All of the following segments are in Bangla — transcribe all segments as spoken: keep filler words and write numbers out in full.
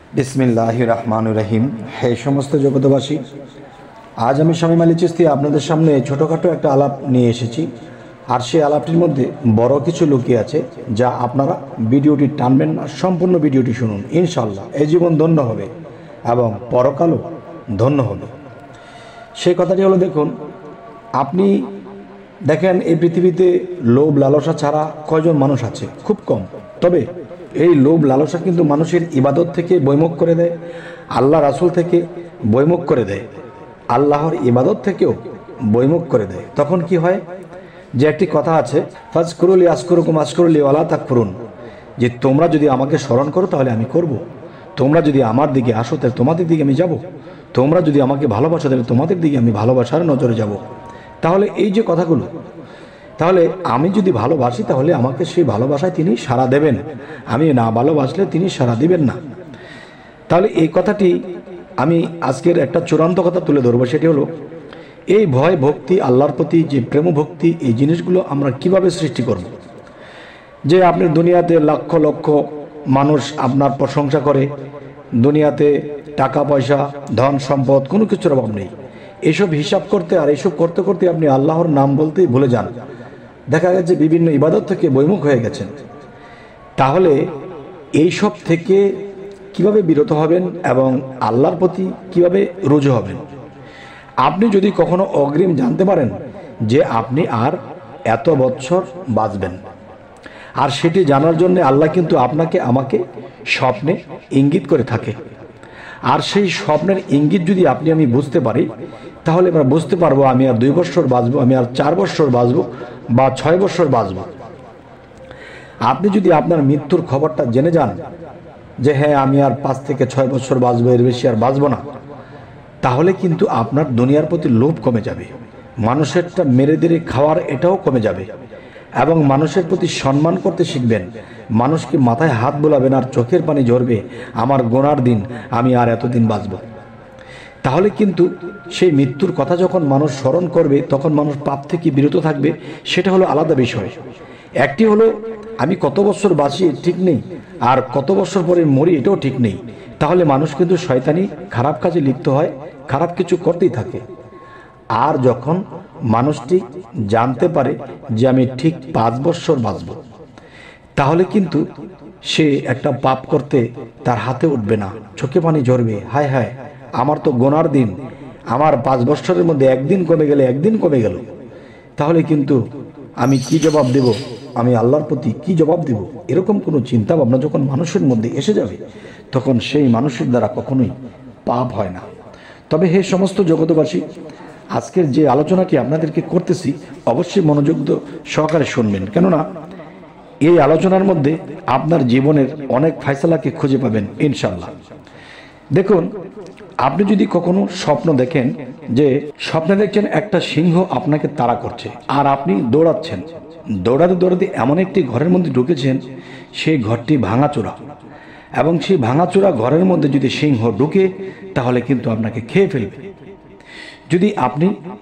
বিসমিল্লাহির রহমানির রহিম। হে সমস্ত জগতবাসী, আজ আমি শামীম আলী চিশতি আপনাদের সামনে ছোটোখাটো একটা আলাপ নিয়ে এসেছি। আর সেই আলাপটির মধ্যে বড় কিছু লুকিয়ে আছে, যা আপনারা ভিডিওটি টানবেন না, সম্পূর্ণ ভিডিওটি শুনুন। ইনশাল্লাহ এই জীবন ধন্য হবে এবং পরকালও ধন্য হবে। সেই কথাটি হলো, দেখুন, আপনি দেখেন এই পৃথিবীতে লোভ লালসা ছাড়া কয়জন মানুষ আছে? খুব কম। তবে এই লোভ লালসা কিন্তু মানুষের ইবাদত থেকে বৈমুখ করে দেয়, আল্লাহ রাসূল থেকে বৈমুখ করে দেয়, আল্লাহর ইবাদত থেকেও বৈমুখ করে দেয়। তখন কি হয়, যে একটি কথা আছে, ফাজকুরুলি আসকুরুকুম আশকুরুলি ওয়ালা তাকফুরুন, যে তোমরা যদি আমাকে স্মরণ করো তাহলে আমি করব, তোমরা যদি আমার দিকে আসো তাহলে তোমাদের দিকে আমি যাব, তোমরা যদি আমাকে ভালোবাসো তাহলে তোমাদের দিকে আমি ভালোবাসার নজরে যাব। তাহলে এই যে কথাগুলো, তাহলে আমি যদি ভালোবাসি তাহলে আমাকে সেই ভালোবাসায় তিনি সাড়া দেবেন, আমি না ভালোবাসলে তিনি সাড়া দিবেন না। তাহলে এই কথাটি আমি আজকের একটা চূড়ান্ত কথা তুলে ধরবো, সেটি হলো এই ভয় ভক্তি, আল্লাহর প্রতি যে প্রেম ভক্তি, এই জিনিসগুলো আমরা কিভাবে সৃষ্টি করব। যে আপনি দুনিয়াতে লক্ষ লক্ষ মানুষ আপনার প্রশংসা করে, দুনিয়াতে টাকা পয়সা ধন সম্পদ কোনো কিছুর অভাব নেই, এসব হিসাব করতে আর এসব করতে করতে আপনি আল্লাহর নাম বলতেই ভুলে যান, দেখা গেছে বিভিন্ন ইবাদত থেকে বৈমুখ হয়ে গেছেন। তাহলে এইসব থেকে কিভাবে বিরত হবেন এবং আল্লাহর প্রতি কিভাবে রুজু হবেন? আপনি যদি কখনো অগ্রিম জানতে পারেন যে আপনি আর এত বছর বাঁচবেন, আর সেটি জানার জন্য আল্লাহ কিন্তু আপনাকে আমাকে স্বপ্নে ইঙ্গিত করে থাকে, আর সেই স্বপ্নের ইঙ্গিত যদি আপনি আমি বুঝতে পারি, তাহলে আমরা বুঝতে পারবো আমি আর দুই বছর বাঁচবো, আমি আর চার বছর বাঁচবো, বা ছয় বছর বাঁচবো। আপনি যদি আপনার মৃত্যুর খবরটা জেনে যান যে হ্যাঁ আমি আর পাঁচ থেকে ছয় বছর বাঁচবো, এর বেশি আর বাঁচবো না, তাহলে কিন্তু আপনার দুনিয়ার প্রতি লোভ কমে যাবে, মানুষেরটা মেরে দিরে খাওয়ার এটাও কমে যাবে, এবং মানুষের প্রতি সম্মান করতে শিখবেন। মানুষকে মাথায় হাত বোলাবেন আর চোখের পানি ঝরবে, আমার গোনার দিন, আমি আর এতদিন বাঁচব। তাহলে কিন্তু সেই মৃত্যুর কথা যখন মানুষ স্মরণ করবে, তখন মানুষ পাপ থেকে বিরত থাকবে। সেটা হলো আলাদা বিষয়। একটি হলো আমি কত বছর বাঁচি ঠিক নেই, আর কত বছর পরে মরি এটাও ঠিক নেই। তাহলে মানুষ কিন্তু শয়তানি খারাপ কাজে লিপ্ত হয়, খারাপ কিছু করতেই থাকে। আর যখন মানুষটি জানতে পারে যে আমি ঠিক পাঁচ বছর বাঁচব, তাহলে কিন্তু সে একটা পাপ করতে তার হাতে উঠবে না, চোখে পানি ঝরবে, হায় হায় আমার তো গোনার দিন, আমার পাঁচ বছরের মধ্যে একদিন কমে গেলে একদিন কমে গেল, তাহলে কিন্তু আমি কি জবাব দেব, আমি আল্লাহর প্রতি কি জবাব দেব? এরকম কোনো চিন্তা ভাবনা যখন মানুষের মধ্যে এসে যাবে, তখন সেই মানুষের দ্বারা কখনোই পাপ হয় না। তবে হে সমস্ত জগতবাসী, আজকের যে আলোচনাটি আপনাদেরকে করতেছি অবশ্যই মনোযোগ সহকারে শুনবেন, কেননা এই আলোচনার মধ্যে আপনার জীবনের অনেক ফয়সালাকে খুঁজে পাবেন ইনশাল্লাহ। দেখুন, আপনি যদি কখনো স্বপ্ন দেখেন, যে স্বপ্নে দেখছেন একটা সিংহ আপনাকে তাড়া করছে, আর আপনি দৌড়াচ্ছেন, দৌড়াতে দৌড়াতে এমন একটি ঘরের মধ্যে ঢুকেছেন, সেই ঘরটি ভাঙাচোরা, এবং সেই ভাঙাচোরা ঘরের মধ্যে যদি সিংহ ঢুকে, তাহলে কিন্তু আপনাকে খেয়ে ফেলবে। যদি আপনি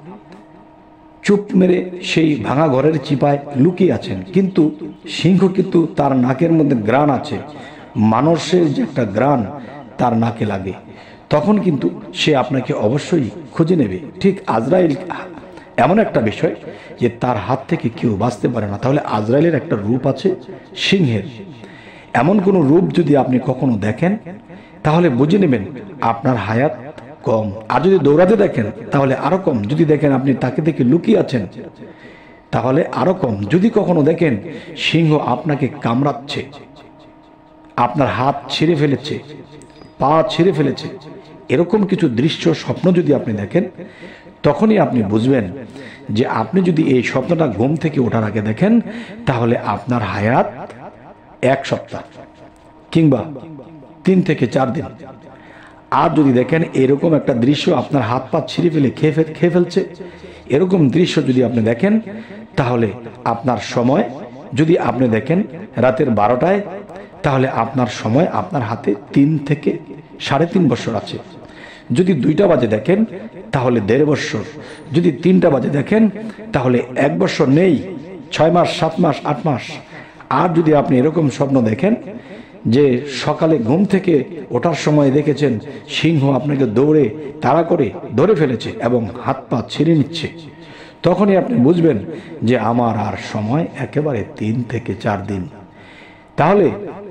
চুপ মেরে সেই ভাঙা ঘরের চিপায় লুকিয়ে আছেন, কিন্তু সিংহ কিন্তু তার নাকের মধ্যে গ্রাণ আছে, মানুষের যে একটা গ্রাণ তার নাকে লাগে, তখন কিন্তু সে আপনাকে অবশ্যই খুঁজে নেবে। ঠিক আজরাইল এমন একটা বিষয় যে তার হাত থেকে কেউ বাঁচতে পারে না। তাহলে আজরাইলের একটা রূপ আছে সিংহের, এমন কোনো রূপ যদি আপনি কখনো দেখেন, তাহলে বুঝে নেবেন আপনার হায়াত কম। আর যদি দৌড়াতে দেখেন তাহলে আরো কম। যদি দেখেন আপনি তাকে দেখে লুকিয়ে আছেন, তাহলে আরো কম। যদি কখনো দেখেন সিংহ আপনাকে কামড়াচ্ছে, আপনার হাত ছিঁড়ে ফেলেছে, পা ছিঁড়ে ফেলেছে, এরকম কিছু দৃশ্য স্বপ্ন যদি আপনি দেখেন, তখনই আপনি বুঝবেন যে আপনি যদি এই স্বপ্নটা ঘুম থেকে ওঠার আগে দেখেন, তাহলে আপনার হায়াত এক সপ্তাহ কিংবা তিন থেকে চার দিন। আর যদি দেখেন এরকম একটা দৃশ্য আপনার হাত পা ছিঁড়ে ফেলে খেয়ে খেয়ে ফেলছে, এরকম দৃশ্য যদি আপনি দেখেন, তাহলে আপনার সময়, যদি আপনি দেখেন রাতের বারোটায়, তাহলে আপনার সময় আপনার হাতে তিন থেকে সাড়ে তিন বছর আছে। যদি দুইটা বাজে দেখেন তাহলে দেড় বছর, যদি তিনটা বাজে দেখেন তাহলে এক বছর নেই, ছয় মাস, সাত মাস, আট মাস। আর যদি আপনি এরকম স্বপ্ন দেখেন যে সকালে ঘুম থেকে ওঠার সময় দেখেছেন সিংহ আপনাকে দৌড়ে তাড়া করে ধরে ফেলেছে এবং হাত পা ছিঁড়ে নিচ্ছে, তখনই আপনি বুঝবেন যে আমার আর সময় একেবারে তিন থেকে চার দিন। তাহলে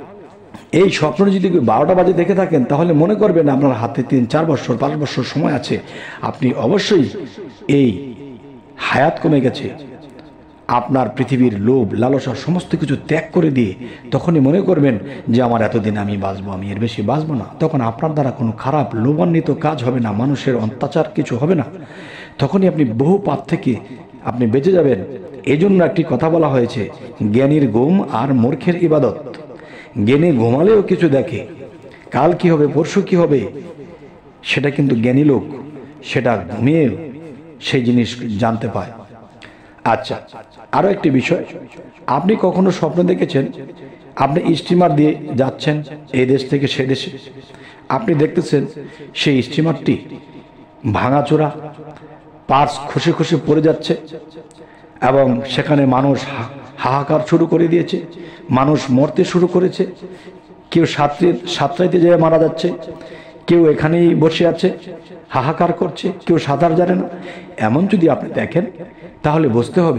এই স্বপ্ন যদি বারোটা বাজে দেখে থাকেন তাহলে মনে করবেন আপনার হাতে তিন চার বছর পাঁচ বছর সময় আছে। আপনি অবশ্যই এই হায়াত কমে গেছে, আপনার পৃথিবীর লোভ লালসা সমস্ত কিছু ত্যাগ করে দিয়ে তখনই মনে করবেন যে আমার এতদিন আমি বাঁচবো, আমি এর বেশি বাঁচবো না। তখন আপনার দ্বারা কোনো খারাপ লোভান্বিত কাজ হবে না, মানুষের অত্যাচার কিছু হবে না, তখনই আপনি বহু পাপ থেকে আপনি বেঁচে যাবেন। এই জন্য একটি কথা বলা হয়েছে, জ্ঞানীর ঘুম আর মূর্খের ইবাদত। জ্ঞানী ঘুমালেও কিছু দেখে, কাল কি হবে পরশু কি হবে সেটা কিন্তু জ্ঞানী লোক সেটা ঘুমিয়ে সেই জিনিস জানতে পায়। আচ্ছা, আরও একটি বিষয়, আপনি কখনো স্বপ্ন দেখেছেন আপনি স্টিমার দিয়ে যাচ্ছেন এই দেশ থেকে সে দেশে, আপনি দেখতেছেন সেই স্টিমারটি ভাঙাচোরা, পার্স খসে খসে পড়ে যাচ্ছে এবং সেখানে মানুষ হাহাকার শুরু করে দিয়েছে, মানুষ মরতে শুরু করেছে, কেউ সাঁতরে সাঁতরাইতে যেয়ে মারা যাচ্ছে, কেউ এখানেই বসে আছে হাহাকার করছে, কেউ সাঁতার জানে না। এমন যদি আপনি দেখেন তাহলে বুঝতে হবে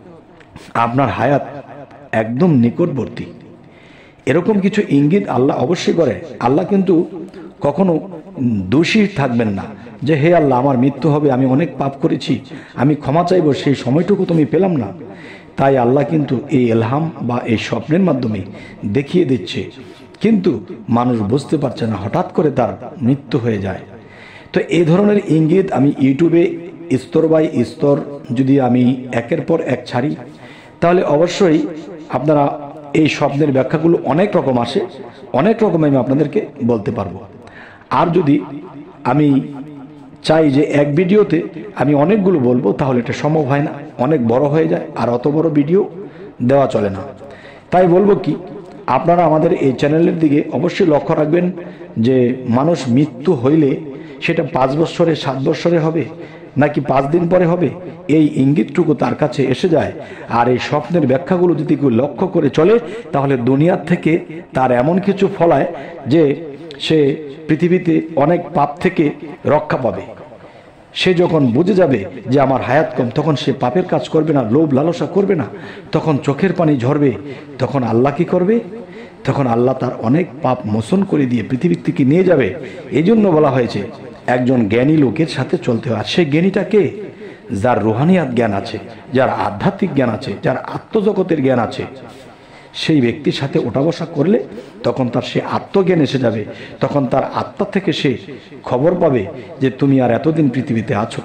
আপনার হায়াত একদম নিকটবর্তী। এরকম কিছু ইঙ্গিত আল্লাহ অবশ্যই করে। আল্লাহ কিন্তু কখনো দোষী থাকবেন না যে হে আল্লাহ আমার মৃত্যু হবে, আমি অনেক পাপ করেছি, আমি ক্ষমা চাইব, সেই সময়টুকু তুমি পেলাম না। তাই আল্লাহ কিন্তু এই ইলহাম বা এই স্বপ্নের মাধ্যমে দেখিয়ে দিচ্ছে, কিন্তু মানুষ বুঝতে পারছে না, হঠাৎ করে তার মৃত্যু হয়ে যায়। তো এই ধরনের ইঙ্গিত আমি ইউটিউবে স্তর বাই স্তর যদি আমি একের পর এক ছাড়ি তাহলে অবশ্যই আপনারা এই স্বপ্নের ব্যাখ্যাগুলো অনেক রকম আসে, অনেক রকম আমি আপনাদেরকে বলতে পারবো। আর যদি আমি চাই যে এক ভিডিওতে আমি অনেকগুলো বলবো তাহলে এটা সম্ভব হয় না, অনেক বড় হয়ে যায়, আর অত বড় ভিডিও দেওয়া চলে না। তাই বলবো কি, আপনারা আমাদের এই চ্যানেলের দিকে অবশ্যই লক্ষ্য রাখবেন যে মানুষ মৃত্যু হইলে সেটা পাঁচ বছরে সাত বছরে হবে নাকি পাঁচ দিন পরে হবে, এই ইঙ্গিতটুকু তার কাছে এসে যায়। আর এই স্বপ্নের ব্যাখ্যাগুলো যদি কেউ লক্ষ্য করে চলে তাহলে দুনিয়ার থেকে তার এমন কিছু ফলায় যে সে পৃথিবীতে অনেক পাপ থেকে রক্ষা পাবে। সে যখন বুঝে যাবে যে আমার হায়াত কম, তখন সে পাপের কাজ করবে না, লোভ লালসা করবে না, তখন চোখের পানি ঝরবে। তখন আল্লাহ কি করবে? তখন আল্লাহ তার অনেক পাপ মোচন করে দিয়ে পৃথিবীর থেকে নিয়ে যাবে। এই জন্য বলা হয়েছে একজন জ্ঞানী লোকের সাথে চলতে হয়। আর সেই জ্ঞানীটা কে? যার রুহানিয়াত জ্ঞান আছে, যার আধ্যাত্মিক জ্ঞান আছে, যার আত্মজগতের জ্ঞান আছে, সেই ব্যক্তির সাথে ওঠা বসা করলে তখন তার সে আত্মজ্ঞান এসে যাবে। তখন তার আত্মা থেকে সে খবর পাবে যে তুমি আর এতদিন পৃথিবীতে আছো।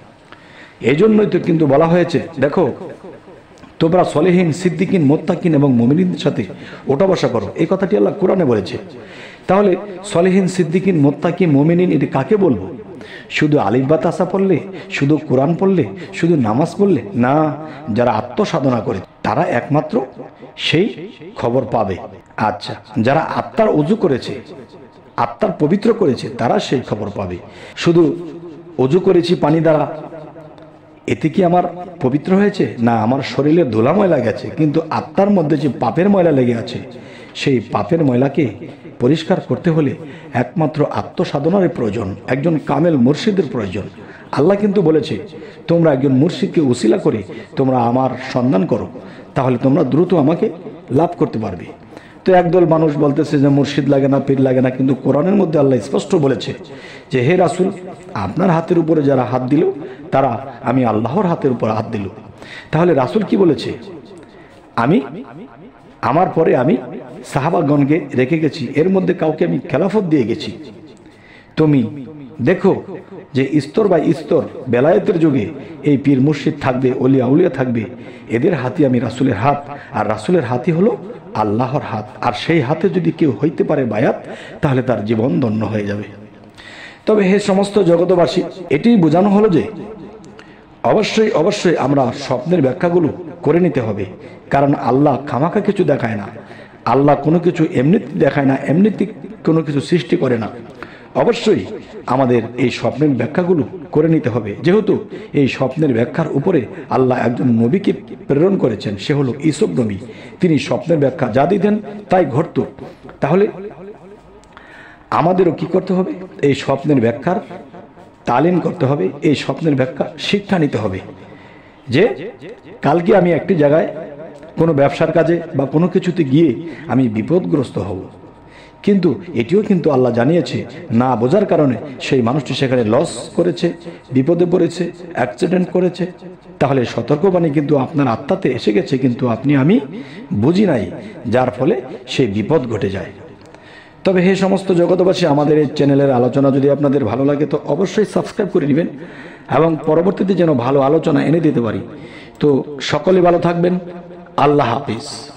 এই জন্যই তো কিন্তু বলা হয়েছে, দেখো তোমরা সলেহীন সিদ্দিকিন মোত্তাকিন এবং মুমিনদের সাথে ওঠা বসা করো, এই কথাটি আল্লাহ কোরআনে বলেছে। তাহলে সলেহীন সিদ্দিকিন মোত্তাকি মুমিনিন এটি কাকে বলবো? শুধু আলিফ বা তাসা পড়লে, শুধু কোরআন পড়লে, শুধু নামাজ পড়লে না, যারা আত্মসাধনা করে তারা একমাত্র সেই খবর পাবে। আচ্ছা, যারা আত্মার ওযু করেছে, আত্মার পবিত্র করেছে, তারা সেই খবর পাবে। শুধু ওযু করেছি পানি দ্বারা, এতে কি আমার পবিত্র হয়েছে? না, আমার শরীরে ধুলা ময়লা গেছে, কিন্তু আত্মার মধ্যে যে পাপের ময়লা লেগে আছে সেই পাপের ময়লাকে পরিষ্কার করতে হলে একমাত্র আত্মসাধনার প্রয়োজন, একজন কামেল মুর্শিদের প্রয়োজন। আল্লাহ কিন্তু বলেছে তোমরা একজন মুর্শিদকে উসিলা করে তোমরা আমার সন্ধান করো, তাহলে তোমরা দ্রুত আমাকে লাভ করতে পারবে। তো একদল মানুষ বলতেছে যে মুর্শিদ লাগে না, পীর লাগে না, কিন্তু কোরআনের মধ্যে আল্লাহ স্পষ্ট বলেছে যে হে রাসূল, আপনার হাতের উপরে যারা হাত দিল তারা আমি আল্লাহর হাতের উপর হাত দিল। তাহলে রাসূল কি বলেছে? আমি আমার পরে আমি সাহাবাগণকে রেখে গেছি, এর মধ্যে কাউকে আমি খেলাফত দিয়ে গেছি। তুমি দেখো যে স্তর বাই স্তর বেলায়েতের যুগে এই পীর মুর্শিদ থাকবে, ওলিয়া উলিয়া থাকবে, এদের হাতে আমি রাসূলের হাত, আর রাসূলের হাতই হলো আল্লাহর হাত। আর সেই হাতে যদি কেউ হইতে পারে বায়াত, তাহলে তার জীবন ধন্য হয়ে যাবে। তবে হে সমস্ত জগতবাসী, এটি বোঝানো হলো যে অবশ্যই অবশ্যই আমরা স্বপ্নের ব্যাখ্যাগুলো করে নিতে হবে, কারণ আল্লাহ খামাখা কিছু দেখায় না, আল্লাহ কোনো কিছু এমনিতে দেখায় না, এমনিতে কোনো কিছু সৃষ্টি করে না। অবশ্যই আমাদের এই স্বপ্নের ব্যাখ্যাগুলো করে নিতে হবে, যেহেতু এই স্বপ্নের ব্যাখ্যার উপরে আল্লাহ একজন নবীকে প্রেরণ করেছেন, সে হলো ইউসুফ নবী। তিনি স্বপ্নের ব্যাখ্যা যা দিতেন তাই ঘটত। তাহলে আমাদেরও কি করতে হবে? এই স্বপ্নের ব্যাখ্যার তালিম করতে হবে, এই স্বপ্নের ব্যাখ্যা শিক্ষা নিতে হবে, যে কালকে আমি একটি জায়গায় কোনো ব্যবসার কাজে বা কোনো কিছুতে গিয়ে আমি বিপদগ্রস্ত হব, কিন্তু এটিও কিন্তু আল্লাহ জানিয়েছে, না বোঝার কারণে সেই মানুষটি সেখানে লস করেছে, বিপদে পড়েছে, অ্যাক্সিডেন্ট করেছে। তাহলে সতর্কবাণী কিন্তু আপনার আত্মাতে এসে গেছে, কিন্তু আপনি আমি বুঝি নাই, যার ফলে সেই বিপদ ঘটে যায়। তবে হে সমস্ত জগতবাসী, আমাদের এই চ্যানেলের আলোচনা যদি আপনাদের ভালো লাগে তো অবশ্যই সাবস্ক্রাইব করে নেবেন, এবং পরবর্তীতে যেন ভালো আলোচনা এনে দিতে পারি। তো সকলে ভালো থাকবেন। আল্লাহ হাফিজ।